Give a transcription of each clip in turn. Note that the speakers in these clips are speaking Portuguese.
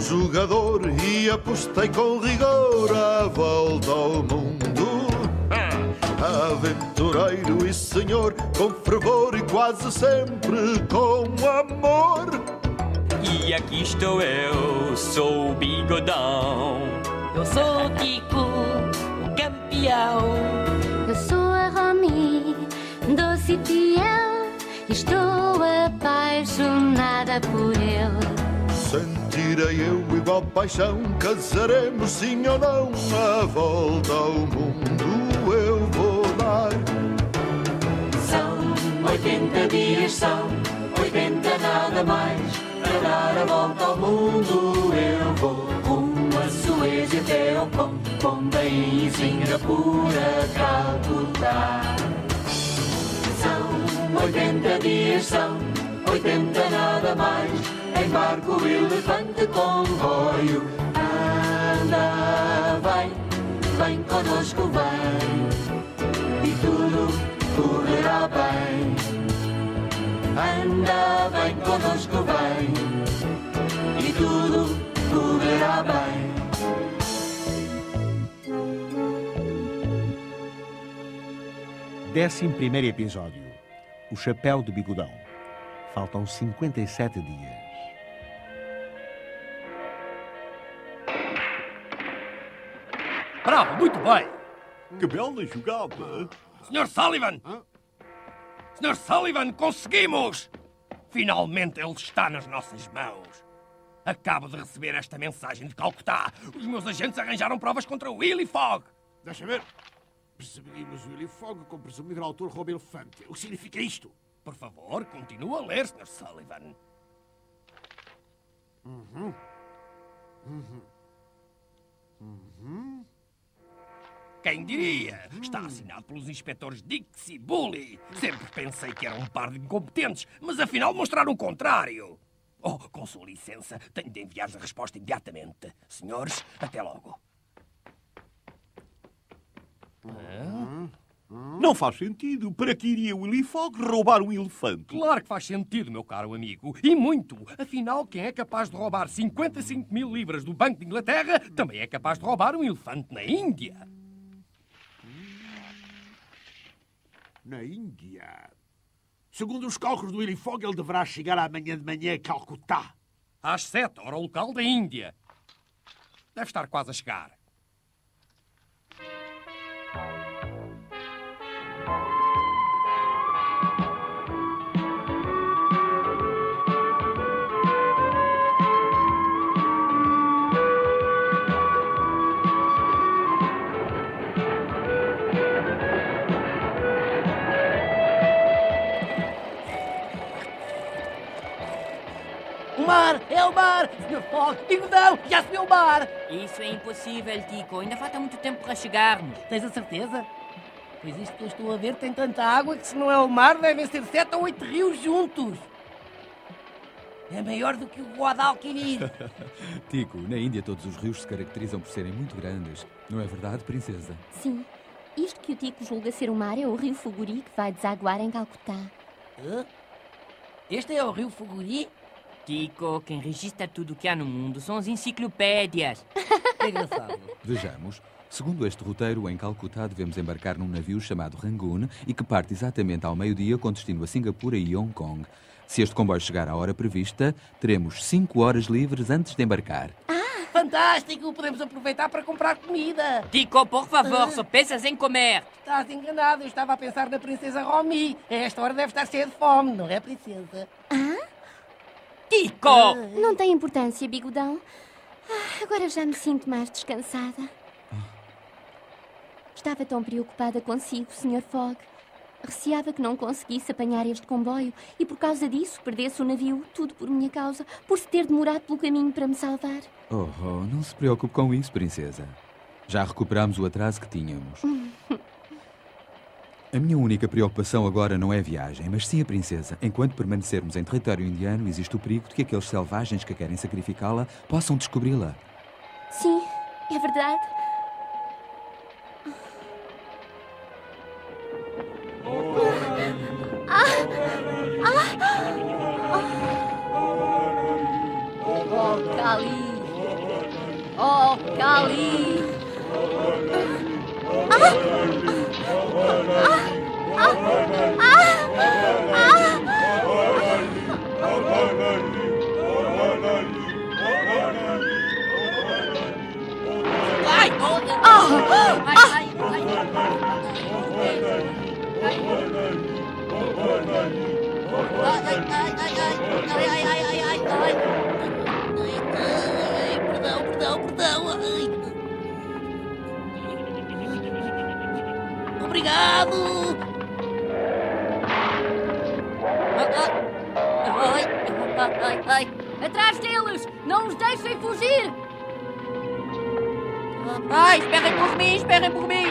jogador e apostei com rigor a volta ao mundo. Aventureiro e senhor, com fervor e quase sempre com amor. E aqui estou eu, sou o Bigodão. Eu sou o Tico, o campeão. Eu sou a Romy, doce e fiel. Estou apaixonada por ele. Sentirei eu igual paixão, casaremos sim ou não. A volta ao mundo eu vou dar. São 80 dias, são 80 nada mais. Para dar a volta ao mundo eu vou. Rumo a Suez e até ao Pão, Bombay e Singapura, Calcutá. São 80 dias, são 80 nada mais. Em barco, elefante, comboio. Anda, vem conosco, vem. E tudo correrá bem. Anda, vem conosco, vem. E tudo correrá bem. Décimo primeiro episódio. O Chapéu de Bigodão. Faltam 57 dias. Bravo, muito bem. Que bela jogada. Sr. Sullivan! Sr. Sullivan, conseguimos! Finalmente ele está nas nossas mãos. Acabo de receber esta mensagem de Calcutá. Os meus agentes arranjaram provas contra o Willy Fogg. Deixa ver. Perseguimos o Willy Fogg com presumido autor roubo elefante. O que significa isto? Por favor, continue a ler, Sr. Sullivan. Quem diria? Está assinado pelos inspetores Dix e Bully. Sempre pensei que eram um par de incompetentes, mas afinal mostraram o contrário. Oh, com sua licença, tenho de enviar a resposta imediatamente. Senhores, até logo. Não faz sentido. Para que iria o Willy Fogg roubar um elefante? Claro que faz sentido, meu caro amigo. E muito. Afinal, quem é capaz de roubar 55 mil libras do Banco de Inglaterra também é capaz de roubar um elefante na Índia. Na Índia? Segundo os cálculos do Willy Fogg, ele deverá chegar amanhã de manhã a Calcutá. Às 7, hora local da Índia. Deve estar quase a chegar. O mar! É o mar! Sr. Fogg, Bigodão, já se viu o mar! Isso é impossível, Tico. Ainda falta muito tempo para chegarmos. Tens a certeza? Pois isto que eu estou a ver tem tanta água que se não é o mar devem ser 7 ou 8 rios juntos. É maior do que o Guadalquivir. Tico, na Índia todos os rios se caracterizam por serem muito grandes. Não é verdade, princesa? Sim. Isto que o Tico julga ser o mar é o rio Fuguri que vai desaguar em Calcutá. Este é o rio Fuguri? Tico, quem registra tudo o que há no mundo são as enciclopédias. É engraçado. Vejamos. Segundo este roteiro, em Calcutá devemos embarcar num navio chamado Rangoon e que parte exatamente ao meio-dia com destino a Singapura e Hong Kong. Se este comboio chegar à hora prevista, teremos 5 horas livres antes de embarcar. Fantástico! Podemos aproveitar para comprar comida. Tico, por favor, só pensas em comer. Estás enganado. Eu estava a pensar na princesa Romy. A esta hora deve estar cheia de fome, não é, princesa? Tico! Não tem importância, Bigodão. Agora já me sinto mais descansada. Estava tão preocupada consigo, Sr. Fogg. Receava que não conseguisse apanhar este comboio e por causa disso perdesse o navio, tudo por minha causa, por se ter demorado pelo caminho para me salvar. Oh, não se preocupe com isso, princesa. Já recuperamos o atraso que tínhamos. A minha única preocupação agora não é a viagem, mas sim a princesa. Enquanto permanecermos em território indiano, existe o perigo de que aqueles selvagens que querem sacrificá-la possam descobri-la. Sim, é verdade. Oh, Cali! Oh, Cali! Perdão. Obrigado. Atrás deles! Não os deixem fugir! Ai, esperem por mim!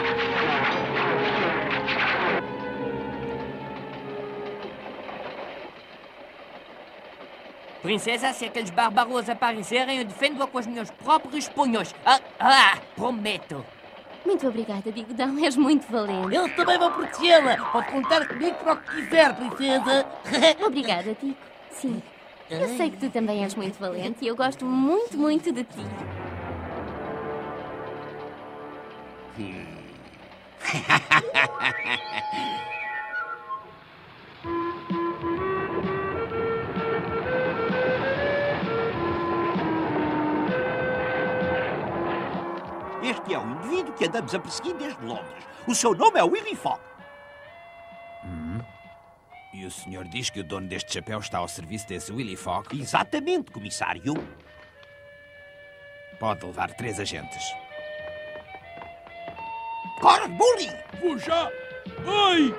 Princesa, se aqueles bárbaros aparecerem, eu defendo-a com os meus próprios punhos. Prometo. Muito obrigada, Bigodão. És muito valente. Eu também vou protegê-la. Pode contar comigo para o que quiser, princesa. Obrigada, Tico. Sim. Eu sei que tu também és muito valente e eu gosto muito, muito de ti. Este é o indivíduo que andamos a perseguir desde Londres. O seu nome é Willy Fogg. E o senhor diz que o dono deste chapéu está ao serviço desse Willy Fogg? Exatamente, comissário. Pode levar 3 agentes. Corre, Bully! Vou já! Ai!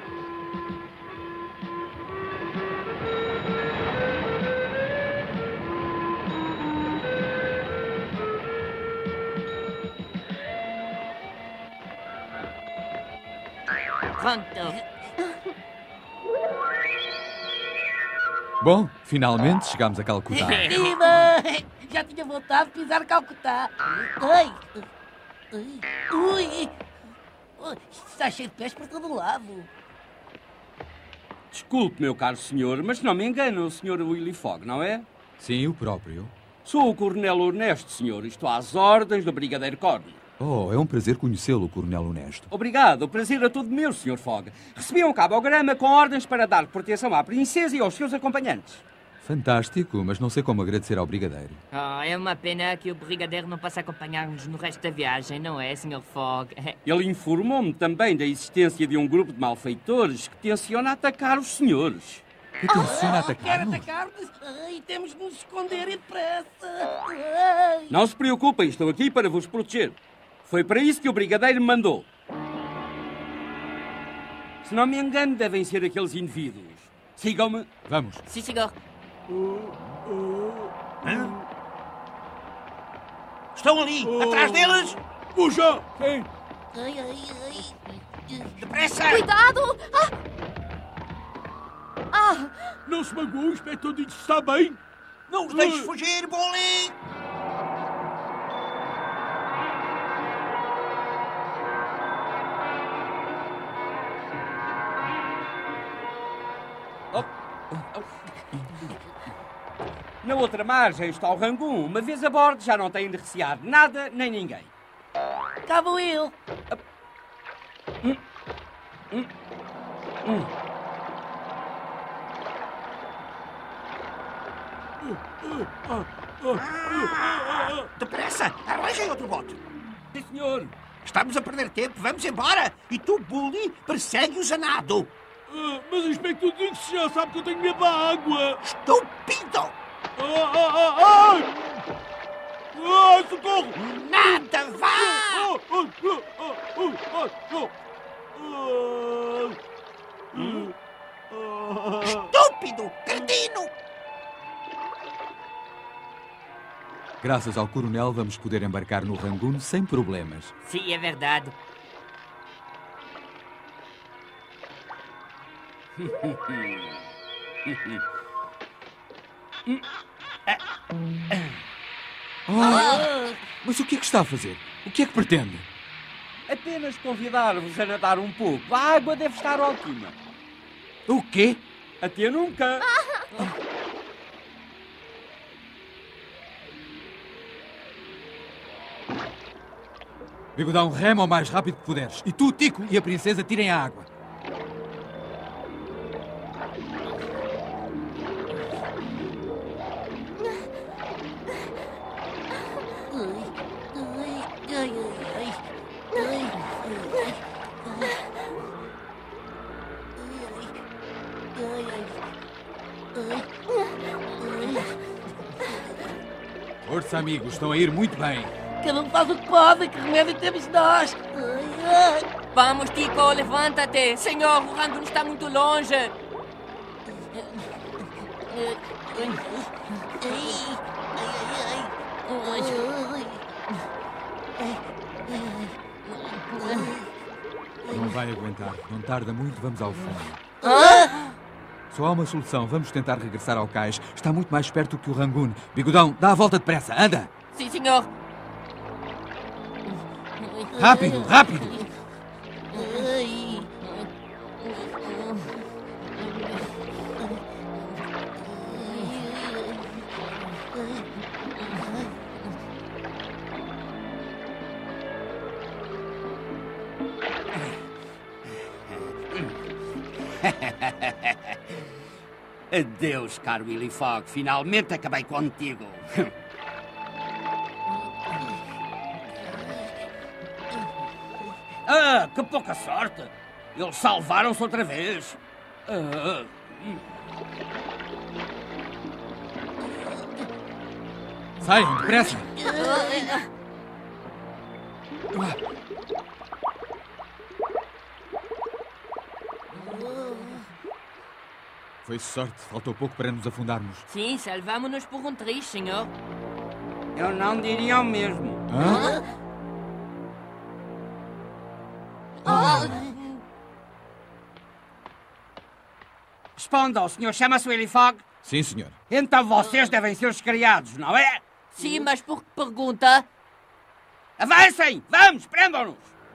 Pronto. Bom, finalmente chegamos a Calcutá. Viva! Já tinha vontade de pisar Calcutá. Ai! Ui! Está cheio de pés por todo lado. Desculpe, meu caro senhor, mas não me engana o senhor Willy Fogg, não é? Sim, o próprio. Sou o coronel Honesto, senhor. Estou às ordens do brigadeiro Corny. Oh, é um prazer conhecê-lo, coronel Honesto. Obrigado. O prazer é todo meu, senhor Fogg. Recebi um cabograma com ordens para dar proteção à princesa e aos seus acompanhantes. Fantástico, mas não sei como agradecer ao brigadeiro. É uma pena que o brigadeiro não possa acompanhar-nos no resto da viagem, não é, Sr. Fogg? Ele informou-me também da existência de um grupo de malfeitores que tenciona atacar os senhores. Que tenciona atacar-nos? Quer atacar-nos? Ai, temos de nos esconder depressa. Não se preocupem, estou aqui para vos proteger. Foi para isso que o brigadeiro me mandou. Se não me engano, devem ser aqueles indivíduos. Sigam-me. Vamos. Sim, senhor. Estão ali, atrás deles! Vou já! Ai. Depressa! Cuidado! Não se magoou, o inspetor Dix está bem? Não os deixes fugir, Bully! Na outra margem está o Rangoon. Uma vez a bordo, já não têm de recear nada nem ninguém. Cá vou eu. Depressa! Arranjem outro bote! Sim, senhor. Estamos a perder tempo, vamos embora! E tu, Bully, persegue-os a nado! Mas o inspetor Dix já sabe que eu tenho medo da água! Estúpido! Socorro! Nada, vá! Estúpido! Cretino! Graças ao coronel, vamos poder embarcar no Rangoon sem problemas. Sim, é verdade. Mas o que é que está a fazer? O que é que pretende? Apenas convidar-vos a nadar um pouco. A água deve estar ótima. O quê? Até nunca. Bigodão, rema o mais rápido que puderes. E tu, Tico, e a princesa tirem a água. Força, amigos, estão a ir muito bem. Cada um faz o que pode, que remédio temos nós. Vamos, Tico, levanta-te. Senhor, o Rangoon está muito longe. Não vai aguentar. Não tarda muito, vamos ao fundo. Hã? Só há uma solução. Vamos tentar regressar ao cais. Está muito mais perto que o Rangoon. Bigodão, dá a volta depressa. Anda! Sim, senhor. Rápido, rápido! Adeus, caro Willy Fogg. Finalmente acabei contigo. Ah, que pouca sorte! Eles salvaram-se outra vez. Saiam, depressa! Foi sorte. Faltou pouco para nos afundarmos. Sim, salvamos-nos por um triz, senhor. Eu não diria o mesmo. Hã? Responda, o senhor chama-se Willy Fogg? Sim, senhor. Então vocês devem ser os criados, não é? Sim, mas por que pergunta? Avancem! Vamos, prendam-nos!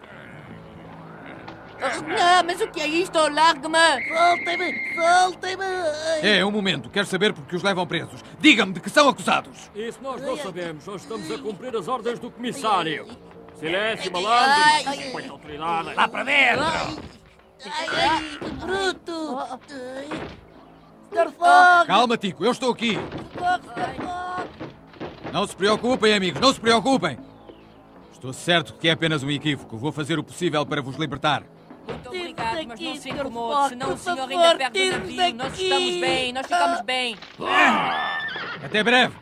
Mas o que é isto? Largue-me! Soltem-me! Soltem-me! É, um momento. Quero saber porque os levam presos. Diga-me de que são acusados. Isso nós não sabemos. Nós estamos a cumprir as ordens do comissário. Silêncio, malandro. Muita autoridade. Lá para dentro! Ai, bruto! Sr. Fogg! Calma, Tico. Eu estou aqui. Não se preocupem, amigos. Não se preocupem. Estou certo que é apenas um equívoco. Vou fazer o possível para vos libertar. Muito obrigado, mas não se incomode, senão o senhor ainda perde o navio. Nós estamos bem, nós ficamos bem. Até breve.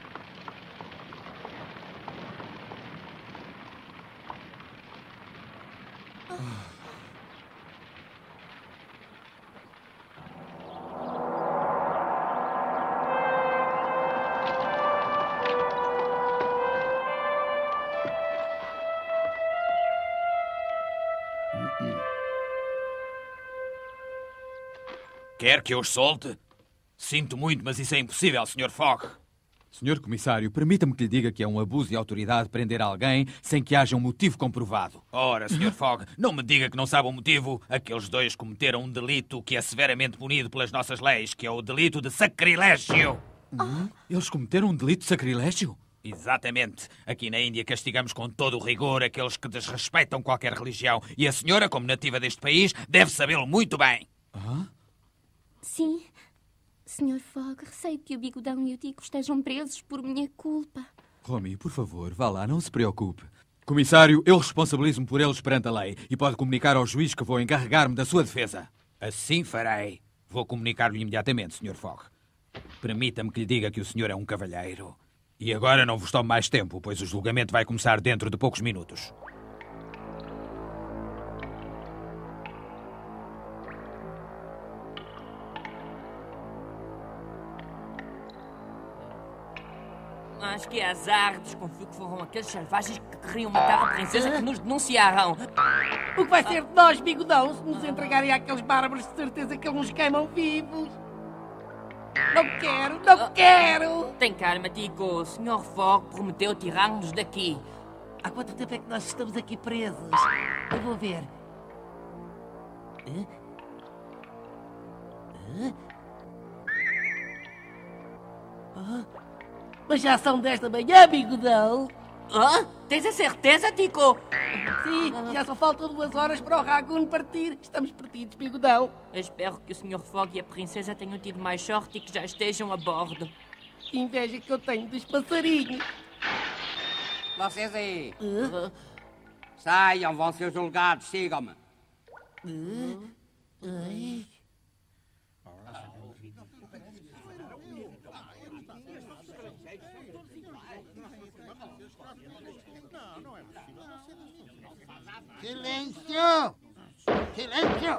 Quer que eu os solte? Sinto muito, mas isso é impossível, Sr. Fogg. Senhor Comissário, permita-me que lhe diga que é um abuso de autoridade prender alguém sem que haja um motivo comprovado. Ora, Sr. Fogg, não me diga que não sabe o motivo. Aqueles dois cometeram um delito que é severamente punido pelas nossas leis, que é o delito de sacrilégio. Eles cometeram um delito de sacrilégio? Exatamente. Aqui na Índia castigamos com todo o rigor aqueles que desrespeitam qualquer religião. E a senhora, como nativa deste país, deve sabê-lo muito bem. Sim, Sr. Fogg, receio que o Bigodão e o Tico estejam presos por minha culpa. Romy, por favor, vá lá, não se preocupe. Comissário, eu responsabilizo-me por eles perante a lei e pode comunicar ao juiz que vou encarregar-me da sua defesa. Assim farei. Vou comunicar-lhe imediatamente, Sr. Fogg. Permita-me que lhe diga que o senhor é um cavalheiro. E agora não vos tomo mais tempo, pois o julgamento vai começar dentro de poucos minutos. Mas que azar, desconfio que foram aqueles selvagens que queriam matar a princesa que nos denunciaram. O que vai ser de nós, Bigodão, se nos entregarem àqueles bárbaros? De certeza que eles nos queimam vivos. Não quero, não quero! Tem calma, Tico. O Sr. Fogg prometeu tirar-nos daqui. Há quanto tempo é que nós estamos aqui presos? Eu vou ver. Mas já são 10 da manhã, Bigodão. Tens a certeza, Tico? Sim, já só faltam 2 horas para o Rangoon partir. Estamos perdidos, bigodão. Espero que o Sr. Fogg e a princesa tenham tido mais sorte e que já estejam a bordo. Que inveja que eu tenho dos passarinhos. Vocês aí. Saiam, vão ser julgados, sigam-me. Silêncio! Silêncio!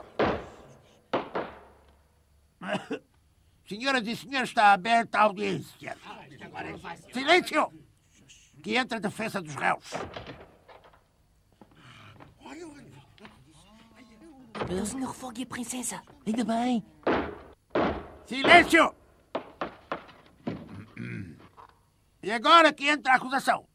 Senhoras e senhores, está aberta a audiência. Silêncio! Que entra a defesa dos réus. É o Sr. Fogg e a princesa. Ainda bem. Silêncio! E agora que entra a acusação.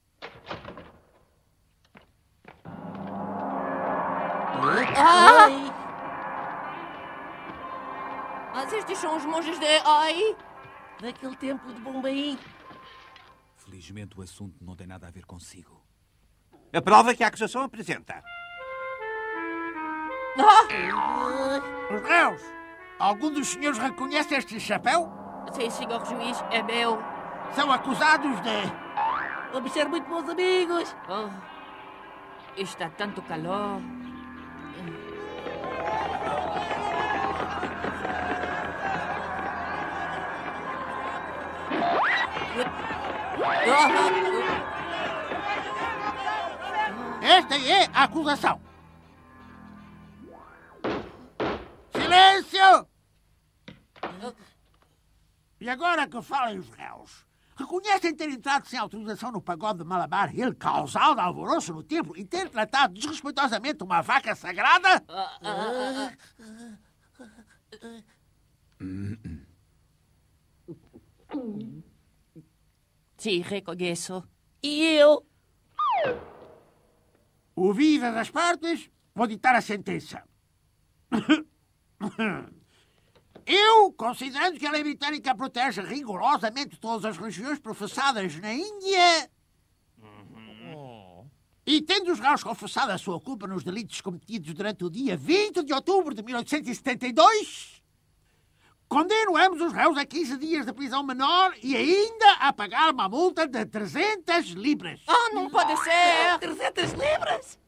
Mas estes são os monges de... Ai! Daquele templo de Bombaim. Felizmente o assunto não tem nada a ver consigo. A prova que a acusação apresenta. Os réus! Algum dos senhores reconhece este chapéu? Sim, senhor juiz, é meu. São acusados de... Vamos ser muito bons amigos. Oh, está tanto calor. Esta é a acusação. Silêncio! E agora que falem os réus. Reconhecem ter entrado sem autorização no pagode de Malabar Hill, causado alvoroço no templo e ter tratado desrespeitosamente uma vaca sagrada? Sim, reconheço. E eu? Ouvidas as partes, vou ditar a sentença. Eu, considerando que a lei britânica protege rigorosamente todas as religiões professadas na Índia, e tendo os réus confessado a sua culpa nos delitos cometidos durante o dia 20 de outubro de 1872, condeno ambos os réus a 15 dias de prisão menor e ainda a pagar uma multa de 300 libras. Ah, não pode ser! 300 libras?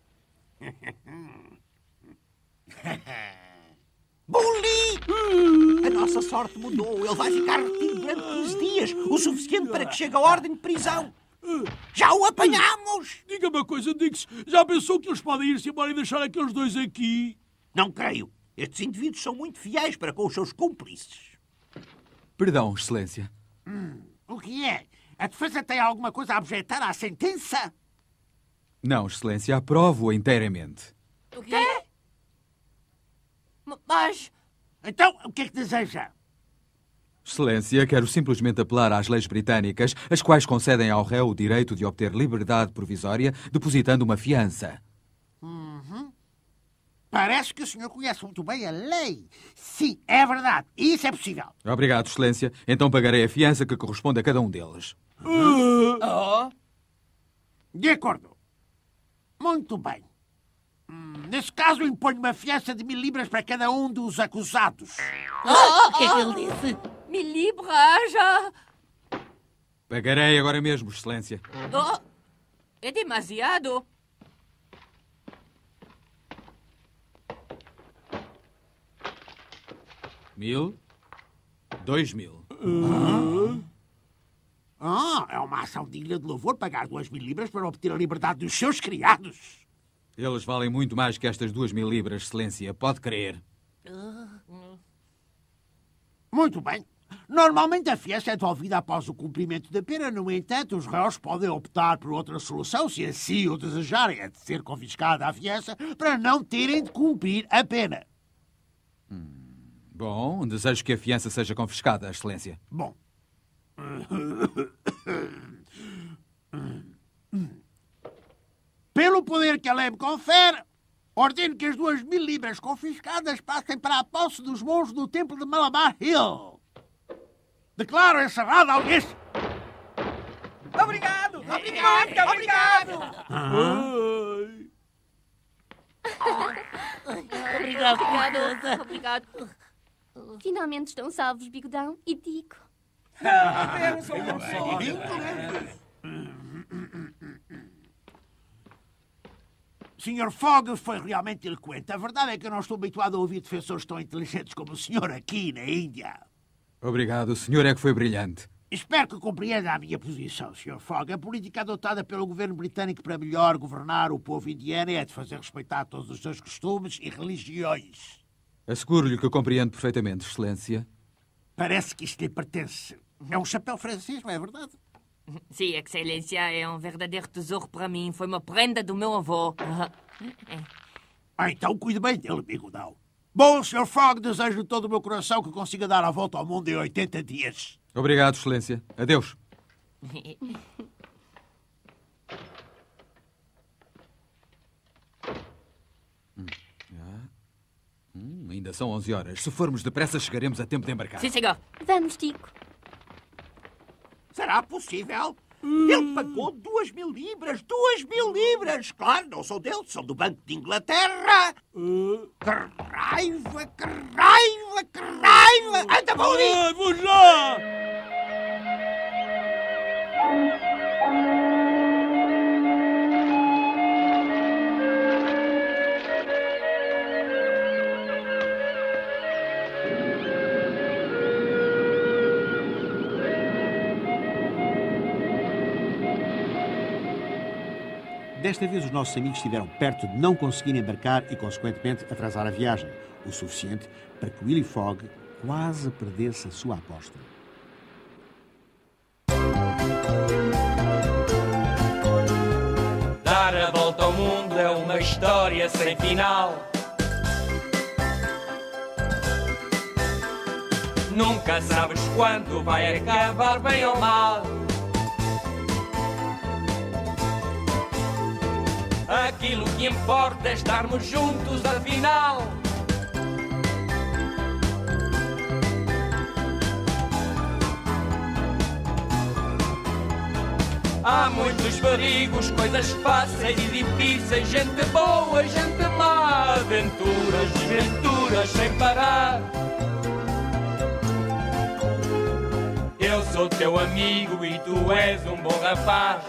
Bully! A nossa sorte mudou. Ele vai ficar retido durante 15 dias, o suficiente para que chegue a ordem de prisão. Já o apanhamos! Diga uma coisa, Dix. Já pensou que eles podem ir-se embora e deixar aqueles dois aqui? Não creio. Estes indivíduos são muito fiéis para com os seus cúmplices. Perdão, Excelência. O que é? A defesa tem alguma coisa a objetar à sentença? Não, Excelência, aprovo-a inteiramente. O quê? Mas... Então, o que é que deseja? Excelência, quero simplesmente apelar às leis britânicas, as quais concedem ao réu o direito de obter liberdade provisória depositando uma fiança. Parece que o senhor conhece muito bem a lei. Sim, é verdade. Isso é possível. Obrigado, Excelência. Então pagarei a fiança que corresponde a cada um deles. De acordo. Muito bem. Nesse caso, imponho uma fiança de 1000 libras para cada um dos acusados. O que é que ele disse? 1000 libras já... Pagarei agora mesmo, Excelência. Oh, é demasiado. $1000, 2000. É uma ação digna de louvor pagar 2000 libras para obter a liberdade dos seus criados. Eles valem muito mais que estas 2000 libras, Excelência. Pode crer. Muito bem. Normalmente a fiança é devolvida após o cumprimento da pena. No entanto, os réus podem optar por outra solução, se assim o desejarem, é de ser confiscada a fiança para não terem de cumprir a pena. Bom, desejo que a fiança seja confiscada, Excelência. Bom. Pelo poder que a lei me confere, ordeno que as 2000 libras confiscadas passem para a posse dos monges do templo de Malabar Hill. Declaro encerrada a audiência. Obrigado! Obrigado! Obrigado! Obrigado. Obrigado. Finalmente estão salvos, Bigodão e Tico. Sr. Fogg foi realmente eloquente. A verdade é que eu não estou habituado a ouvir defensores tão inteligentes como o senhor aqui na Índia. Obrigado, o senhor é que foi brilhante. Espero que compreenda a minha posição, Sr. Fogg. A política adotada pelo governo britânico para melhor governar o povo indiano é de fazer respeitar todos os seus costumes e religiões. Asseguro-lhe que compreendo perfeitamente, Excelência. Parece que isto lhe pertence. É um chapéu francês, não é verdade? Sim, Excelência, é um verdadeiro tesouro para mim. Foi uma prenda do meu avô. Então cuide bem dele, Bigodão. Bom, Sr. Fogg, desejo de todo o meu coração que consiga dar a volta ao mundo em 80 dias. Obrigado, Excelência. Adeus. Ainda são 11 horas. Se formos depressa, chegaremos a tempo de embarcar. Sim, senhor. Vamos, Tico. Será possível? Ele pagou 2.000 libras. 2.000 libras! Claro, não são dele, são do Banco de Inglaterra. Que raiva, que raiva, que raiva! Anda, vou ali! Vou já! Desta vez, os nossos amigos estiveram perto de não conseguir embarcar e, consequentemente, atrasar a viagem, o suficiente para que Willy Fogg quase perdesse a sua aposta. Dar a volta ao mundo é uma história sem final. Nunca sabes quando vai acabar, bem ou mal. Aquilo que importa é estarmos juntos, afinal. Há muitos perigos, coisas fáceis e difíceis, gente boa, gente má, aventuras, desventuras sem parar. Eu sou teu amigo e tu és um bom rapaz.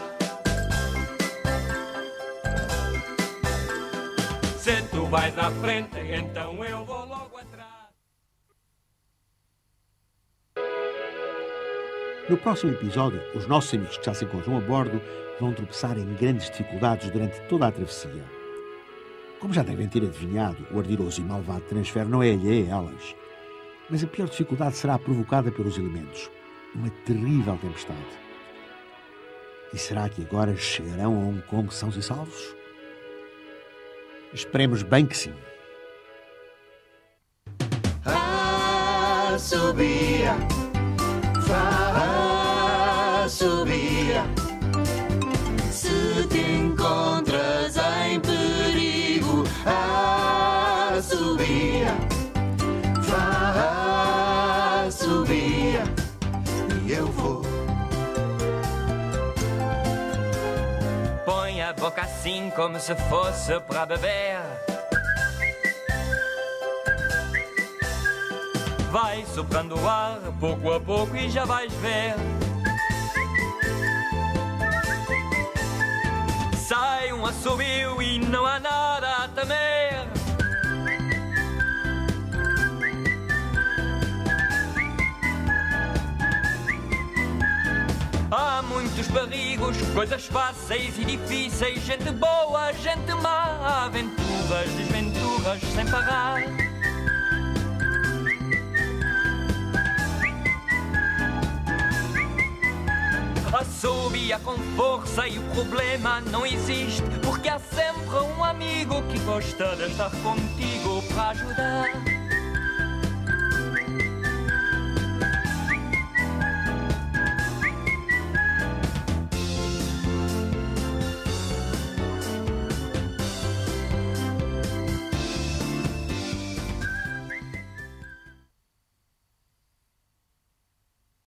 Se tu vais à frente, então eu vou logo atrás. No próximo episódio, os nossos amigos que já se encontram a bordo vão tropeçar em grandes dificuldades durante toda a travessia. Como já devem ter adivinhado, o ardiloso e malvado transfer não é alheio a elas. Mas a pior dificuldade será provocada pelos elementos. Uma terrível tempestade. E será que agora chegarão a Hong Kong sãos e salvos? Esperemos bem que sim. Subia, subia. Se te encontras em perigo, subia, subia. E eu vou. Põe a boca assim como se fosse para beber. Vai soprando o ar pouco a pouco e já vais ver. Sai um assobio e não há nada a temer. Há muitos perigos, coisas fáceis e difíceis, gente boa, gente má, aventuras, desventuras sem parar. Assobia com força e o problema não existe, porque há sempre um amigo que gosta de estar contigo para ajudar.